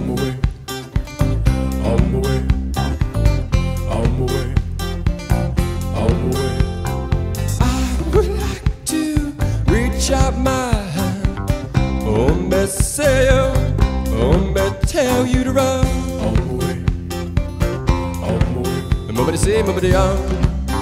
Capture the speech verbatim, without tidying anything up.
my way, on my way, on my way, on my way. I would like to reach out my hand, oh me say, oh me tell you to run. On my way, on my way. Nobody say, nobody on.